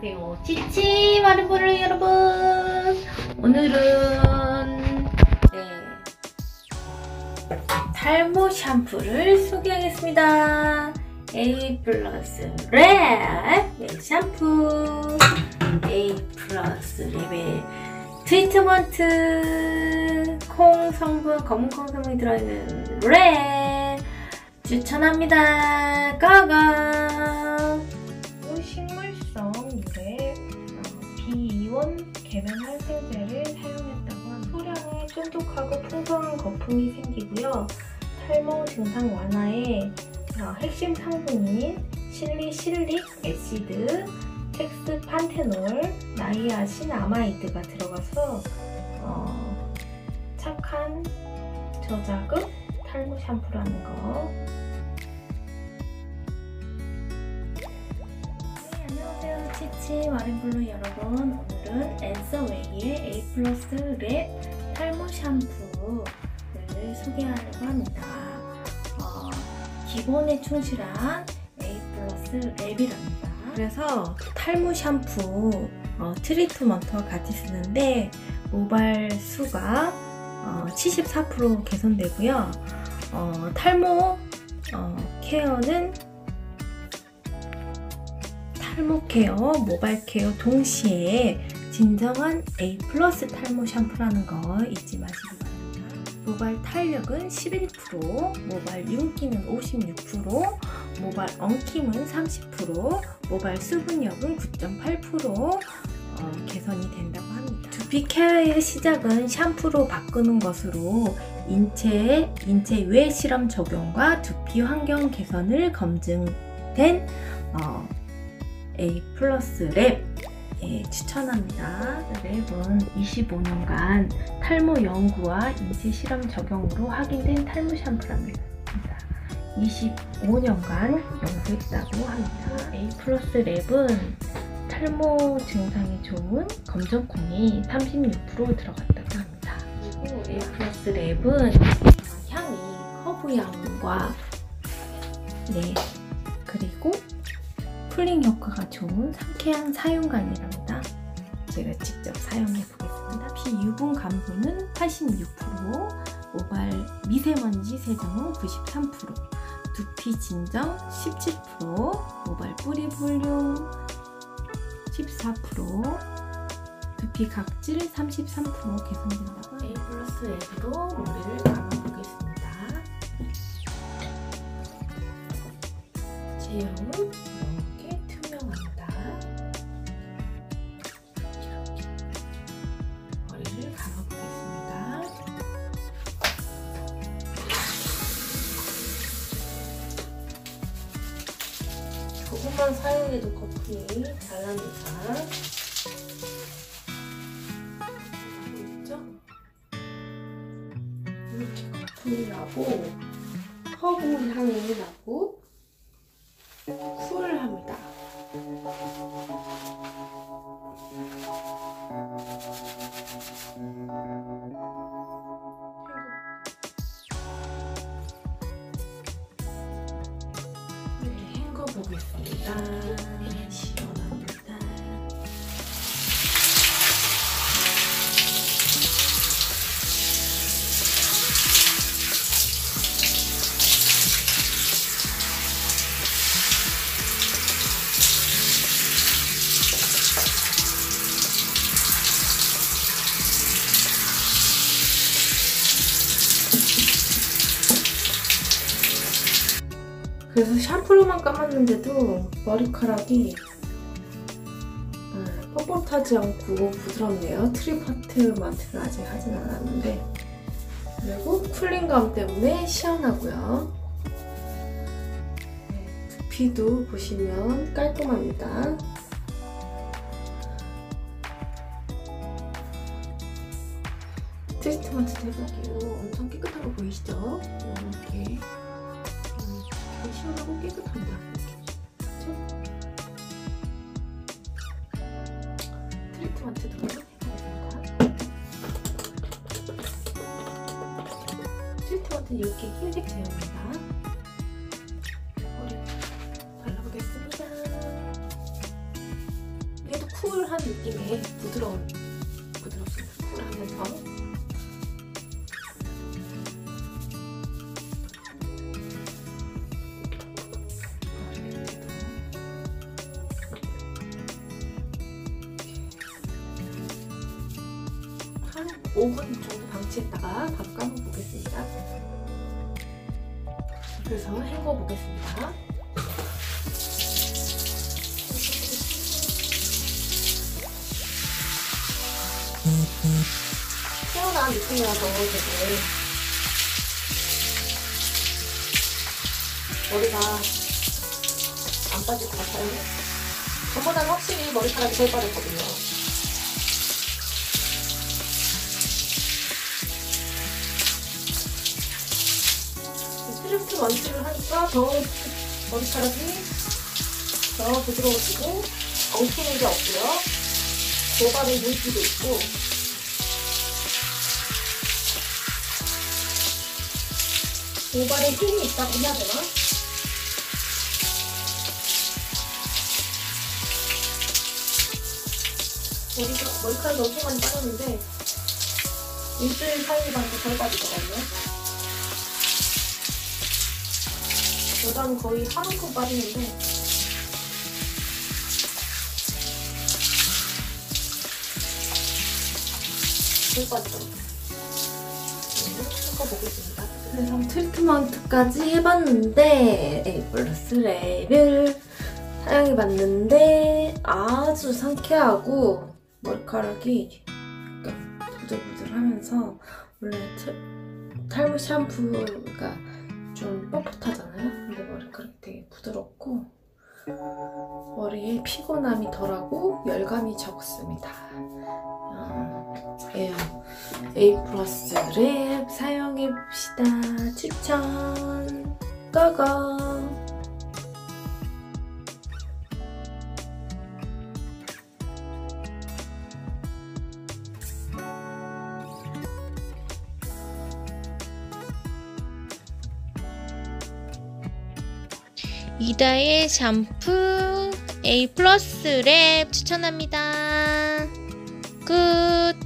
안녕하세요. 치치 마른보를 여러분. 오늘은 탈모 샴푸를 소개하겠습니다. A+ 랩 샴푸, A+ 랩의 트리트먼트 콩 성분, 검은 콩 성분이 들어있는 랩 추천합니다. 고고! 식물성 유래 B2원 계면 활성제를 사용했다고 합니다. 소량의 쫀득하고 풍성한 거품이 생기고요. 탈모 증상 완화에 핵심 상분인 실리실릭 애시드, 텍스판테놀, 나이아신 아마이드가 들어가서 착한 저자극 탈모 샴푸라는 거. 안녕하세요, 치치 마린블루 여러분. 오늘은 앤서웨이의 A+ 랩 탈모 샴푸를 소개하려고 합니다. 기본에 충실한 A+ 랩이랍니다. 그래서 탈모 샴푸 트리트먼트와 같이 쓰는데 모발 수가 74% 개선되고요. 탈모 케어는 탈모 케어, 모발 케어 동시에 진정한 A+ 탈모 샴푸라는 거 잊지 마시기 바랍니다. 모발 탄력은 11%, 모발 윤기는 56%, 모발 엉킴은 30%, 모발 수분력은 9.8% 개선이 된다고 합니다. 두피 케어의 시작은 샴푸로 바꾸는 것으로 인체 외 실험 적용과 두피 환경 개선을 검증된 A+ 랩 추천합니다. 랩은 25년간 탈모 연구와 인체 실험 적용으로 확인된 탈모 샴푸랍니다. 25년간 연구했다고 합니다. A+ 랩은 탈모 증상에 좋은 검정콩이 36% 들어갔다고 합니다. 그리고 A+ 랩은 향이 허브향과 그리고 쿨링 효과가 좋은 상쾌한 사용감이랍니다. 제가 직접 사용해 보겠습니다. 피유분 감소는 86%, 모발 미세먼지 세정은 93%, 두피 진정 17%, 모발 뿌리 볼륨 14%, 두피 각질 33% 개선된다고. A+ 앱으로 머리를 감아보겠습니다. 제형은 이렇게 투명합니다. 이렇게 머리를 감아보겠습니다. 조금만 사용해도 거품이 잘 납니다. 보이죠? 이렇게 거품이 나고 허브 향이 나고 쿨합니다. 헹궈 보겠습니다. 시원합니다. 그래서 샴푸로만 감았는데도 머리카락이 뻣뻣하지 않고 부드럽네요. 트리트먼트를 아직 하진 않았는데. 그리고 쿨링감 때문에 시원하고요. 두피도 보시면 깔끔합니다. 트리트먼트도 해볼게요. 엄청 깨끗한 거 보이시죠? 이렇게 시원하고 깨끗합니다. 그렇죠? 트리트먼트도 해보겠습니다. 트리트먼트는 이렇게 흰색 제형입니다. 머리 발라보겠습니다. 얘도 쿨한 느낌의 부드럽습니다. 쿨하면서 한 5분 정도 방치했다가 바로 감아보겠습니다. 그래서 헹궈보겠습니다. 시원한 느낌이라서 되게 머리가 안 빠질 것 같아요. 전보다는 확실히 머리카락이 덜 빠졌거든요. 트리프트 원치를 하니까 더 머리카락이 더 부드러워지고 엉키는 게 없고요. 고발의 물기도 있고 고발에 힘이 있다고 해야 되나? 머리카락이 엄청 많이 빠졌는데 일주일 사이에만 덜 빠지더라고요. 여자는 거의 하루큼 빠지는데 덜 빠지더라고요. 섞어보겠습니다. 그래서 트리트먼트까지 해봤는데 에이플러스 랩을 사용해봤는데 아주 상쾌하고 머리카락이 약간 부들부들하면서 원래 탈모 샴푸가 좀 뻣뻣하잖아요. 근데 머리카락이 되게 부드럽고 머리에 피곤함이 덜하고 열감이 적습니다. 에이플러스 랩 사용해봅시다. 추천 고고. 이다의 샴푸 A 플러스 랩 추천합니다. 끝.